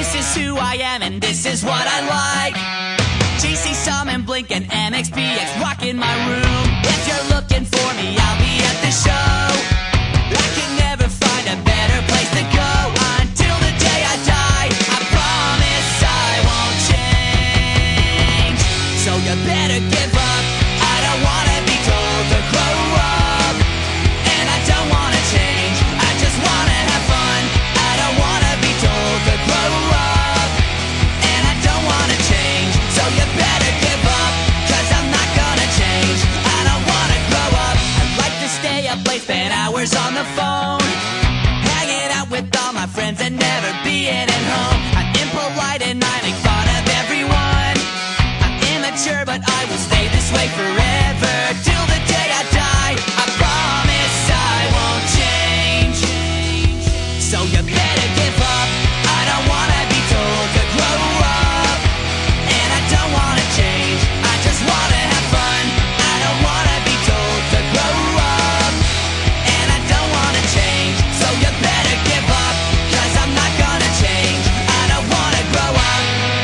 This is who I am and this is what I like. GC, Sum, and Blink, and MXPX rocking my room. If you're looking for me, I'll be at the show. I can never find a better place to go until the day I die. I promise I won't change. So you better give up. I don't wanna be told to grow up, and I don't wanna change. I just wanna have fun. I don't wanna be told to grow up, and I don't wanna change. So you better give up, 'cause I'm not gonna change. I don't wanna grow up. I like to stay up late, spend hours on the phone, hanging out with all my friends and never being at home. I'm impolite and I make fun of everyone. I'm immature, but I will stay this way forever till the day I die. I promise I won't change. So you better give up. I don't wanna be told to grow up, and I don't wanna change. I just wanna have fun. I don't wanna be told to grow up, and I don't wanna change. So you better give up, 'cause I'm not gonna change. I don't wanna grow up.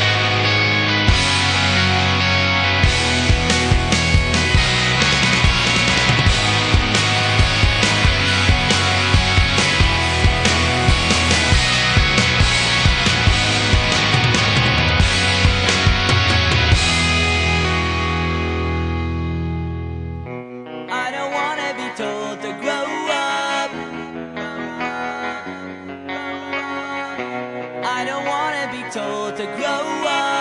I don't wanna be told to grow up. I don't wanna be told to grow up.